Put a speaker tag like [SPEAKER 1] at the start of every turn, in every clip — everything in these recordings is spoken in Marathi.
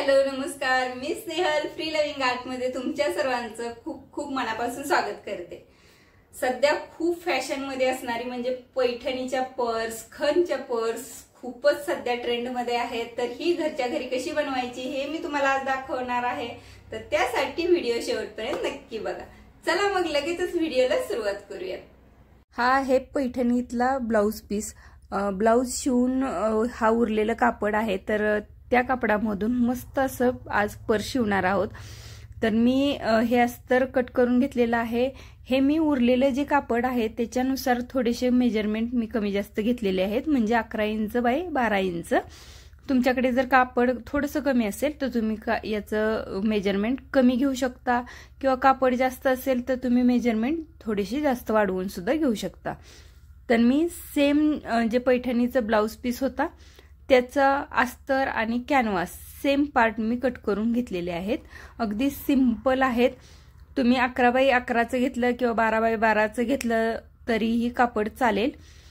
[SPEAKER 1] हॅलो नमस्कार, मी स्नेहल फ्री लविंग आर्ट मध्ये तुमच्या सर्वांचं खूप खूप मनापासून स्वागत करते। सध्या खूप फॅशन मध्ये असणारी म्हणजे पैठणीच्या पर्स, खणच्या पर्स खूपच सध्या ट्रेंड मध्ये आहेत। तर ही घरच्या घरी कशी बनवायची हे मी तुम्हाला आज दाखवणार आहे। तर त्यासाठी व्हिडिओ शेवटपर्यंत नक्की बघा। चला मग लगेचच व्हिडिओला सुरुवात करूया। हा आहे पैठणीतला ब्लाउज पीस। ब्लाउज शिवून हा उरलेला कापड आहे। तर त्या कापडामधून मस्त असं आज पर्स शिवणार आहोत। तर मी हे अस्तर कट करून घेतलेलं आहे। हे मी उरलेले जे कापड आहे त्याच्यानुसार थोडेसे मेजरमेंट मी कमी जास्त घेतलेले आहेत, म्हणजे 11 इंच बाय 12 इंच। तुमच्याकडे जर कापड थोडंसं कमी असेल तर तुम्ही याचं मेजरमेंट कमी घेऊ शकता, किंवा कापड जास्त असेल तर तुम्ही मेजरमेंट थोडीशी जास्त वाढवून सुद्धा घेऊ शकता। तर मी सेम जे पैठणीचं ब्लाउज पीस होता त्याचा अस्तर आणि कॅनव्हास सेम पार्ट मी कट करून घेतलेले आहेत। अगदी सिंपल आहेत। तुम्ही 11 बाय 11चं घेतलं किंवा 12 बाय 12चं घेतलं तरीही कापड चालेल।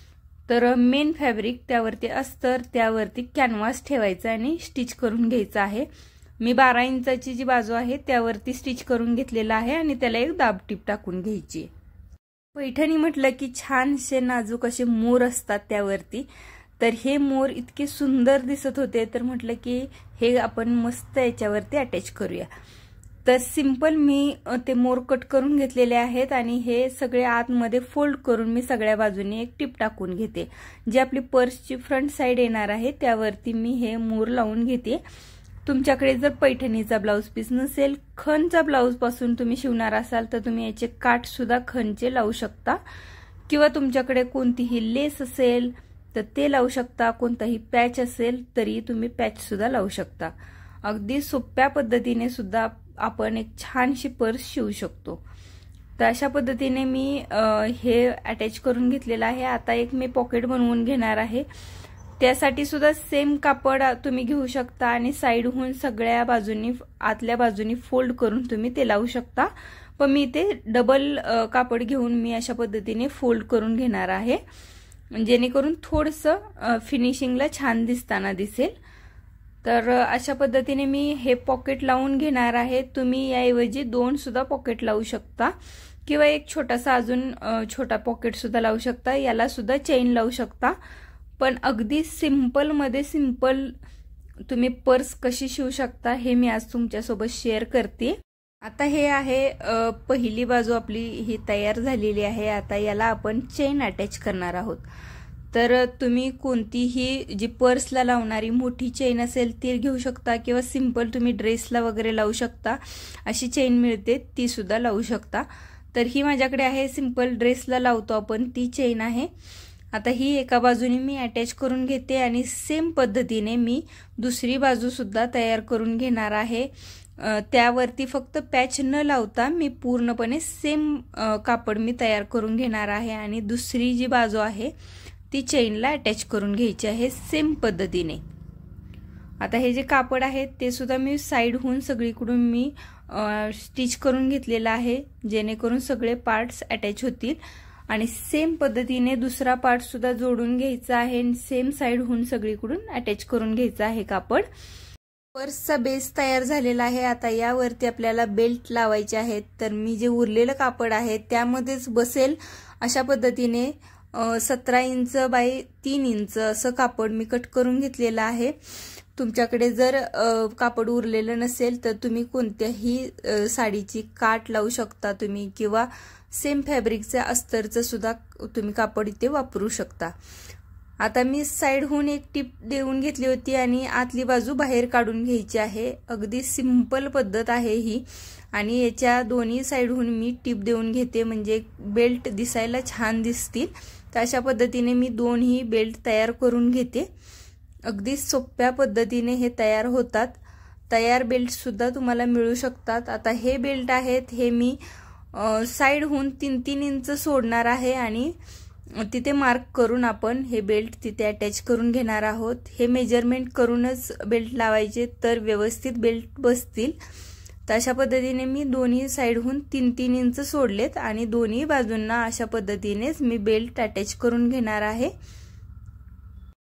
[SPEAKER 1] तर मेन फॅब्रिक, त्यावरती अस्तर, त्यावरती कॅनव्हास ठेवायचा आणि स्टिच करून घ्यायचं आहे। मी 12 इंचाची जी बाजू आहे त्यावरती स्टिच करून घेतलेला आहे आणि त्याला एक दाब टीप टाकून घ्यायची। पैठणी म्हटलं की छानसे नाजूक असे मोर असतात त्यावरती। तर हे मोर इतके सुंदर दिसत होते, तर म्हटलं की हे आपण मस्त याच्यावरती अटॅच करूया। तर सिंपल मी ते मोर कट करून घेतलेले आहेत आणि हे सगळे आतमध्ये फोल्ड करून मी सगळ्या बाजूने एक टिप टाकून घेते। जी आपली पर्सची फ्रंट साइड येणार आहे त्यावरती मी हे मोर लावून घेते। तुमच्याकडे जर पैठणीचा ब्लाउज पीस नसेल, खणचा ब्लाउज पासून तुम्ही शिवणार असाल तर तुम्ही याचे काठ सुद्धा खणचे लावू शकता, किंवा तुमच्याकडे कोणतीही लेस असेल तर ते लावू शकता। कोणताही पॅच असेल तरी तुम्ही पॅच सुद्धा लावू शकता। अगदी सोप्या पद्धतीने सुद्धा आपण एक छानशी पर्स शिवू शकतो। तर अशा पद्धतीने मी हे अटॅच करून घेतलेलं आहे। आता एक मी पॉकेट बनवून घेणार आहे। त्यासाठी सुद्धा सेम कापड तुम्ही घेऊ शकता आणि साइडहून सगळ्या बाजूनी आतल्या बाजूनी फोल्ड करून तुम्ही ते लावू शकता। पण मी ते डबल कापड घेऊन मी अशा पद्धतीने फोल्ड करून घेणार आहे, जेणेकरून थोडंसं फिनिशिंगला छान दिसताना दिसेल। तर अशा पद्धतीने मी हे पॉकेट लावून घेणार आहे। तुम्ही याऐवजी 2 सुद्धा पॉकेट लावू शकता, किंवा एक छोटासा अजून छोटा पॉकेट सुद्धा लावू शकता। याला सुद्धा चेन लावू शकता। पण अगदी सिंपल मध्ये सिंपल तुम्ही पर्स कशी शिवू शकता हे मी आज तुमच्यासोबत शेअर करते। आता हे आहे पहिली बाजू आपली ही तयार झालेली आहे। आता याला आपण चेन अटॅच करणार आहोत। तर तुम्ही कोणतीही जी पर्सला लावणारी मोठी चेन असेल ती घेऊ शकता, किंवा सिंपल तुम्ही ड्रेसला वगैरे लावू शकता अशी चेन मिळते, ती सुद्धा लावू शकता। तर ही माझ्याकडे आहे, सिंपल ड्रेसला लावतो आपण ती चेन आहे। आता ही एका बाजूने मी अटॅच करून घेते आणि सेम पद्धतीने मी दुसरी बाजू सुद्धा तयार करून घेणार आहे। त्यावरती फक्त पॅच न लावता मी पूर्णपणे सेम कापड मी तयार करून घेणार आहे आणि दुसरी जी बाजू आहे ती चेनला अटॅच करून घ्यायची आहे सेम पद्धतीने। आता हे जे कापड आहे ते सुद्धा मी साइडहून सगळीकडून मी स्टिच करून घेतलेलं आहे, जेणेकरून सगळे पार्ट्स अटॅच होतील। आणि सेम पद्धतीने दुसरा पार्ट सुद्धा जोडून घ्यायचा आहे आणि सेम साइडहून सगळीकडून अटॅच करून घ्यायचं आहे कापड। पर्सचा बेस तयार झालेला आहे। आता यावरती आपल्याला बेल्ट लावायचे आहेत। तर मी जे उरलेलं कापड आहे त्यामध्येच बसेल अशा पद्धतीने 17 इंच बाय 3 इंच असं कापड मी कट करून घेतलेलं आहे। तुमच्याकडे जर कापड उरलेलं नसेल तर तुम्ही कोणत्याही साडीची काठ लावू शकता तुम्ही, किंवा सेम फॅब्रिकचं अस्तरचं सुद्धा तुम्ही कापड इथे वापरू शकता। आता मी साइडहून एक टिप देऊन घेतली होती आणि आतली बाजू बाहेर काढून घ्यायची आहे। अगदी सिंपल पद्धत आहे ही, आणि याच्या दोन्ही साइडहून मी टिप देऊन घेते, म्हणजे बेल्ट दिसायला छान दिसतील। तर अशा पद्धतीने मी दोन्ही बेल्ट तयार करून घेते। अगदी सोप्या पद्धतीने हे तयार होतात। तयार बेल्ट सुद्धा तुम्हाला मिळू शकतात। आता हे बेल्ट आहेत हे मी साइडहून 3-3 इंच सोडणार आहे आणि तिथे मार्क करून आपण हे बेल्ट तिथे अटॅच करून घेणार आहोत। हे मेजरमेंट करूनच बेल्ट लावायचे तर व्यवस्थित बेल्ट बसतील। तर अशा पद्धतीने मी दोन्ही साइडहून 3-3 इंच सोडलेत आणि दोन्ही बाजूंना अशा पद्धतीनेच मी बेल्ट अटॅच करून घेणार आहे।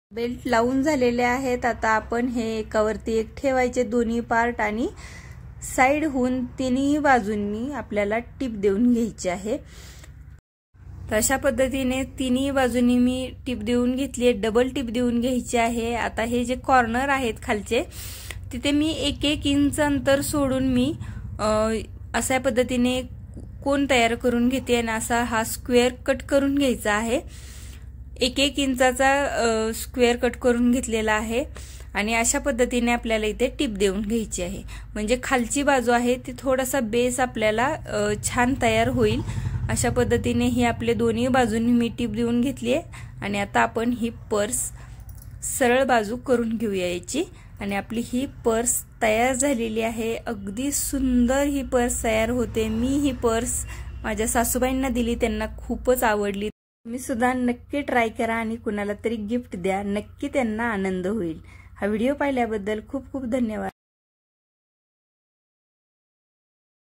[SPEAKER 1] बेल्ट लावून झालेले आहेत। आता आपण हे एकावरती एक ठेवायचे दोन्ही पार्ट आणि साइड होऊन तिन्ही बाजूंनी आपल्याला टिप देऊन घ्यायची आहे। तर अशा पद्धतीने तिन्ही बाजूंनी मी टिप देऊन घेतली आहे, डबल टिप देऊन घ्यायची आहे। आता हे जे कॉर्नर आहेत खालचे तिथे मी 1-1 इंच अंतर सोडून मी अशा पद्धतीने कोन तयार करून घेते आणि असा हा स्क्वेअर कट करून घ्यायचा आहे। 1-1 इंचाचा स्क्वेअर कट करून घेतलेला आहे आणि अशा पद्धतीने आपल्याला इथे टिप देऊन घ्यायची आहे, म्हणजे खालची बाजू आहे ती थोडासा बेस आपल्याला छान तयार होईल। अशा पद्धतीने ही आपले दोन्ही बाजूंनी मी टिप देऊन घेतली आहे आणि आता आपण ही पर्स सरळ बाजू करून घेऊया याची आणि आपली ही पर्स तयार झालेली आहे। अगदी सुंदर ही पर्स तयार होते। मी ही पर्स माझ्या सासूबाईंना दिली, त्यांना खूपच आवडली। तुम्ही सुद्धा नक्की ट्राय करा आणि कुणाला तरी गिफ्ट द्या, नक्की त्यांना आनंद होईल। हा व्हिडिओ पाहिल्याबद्दल खूप खूप धन्यवाद।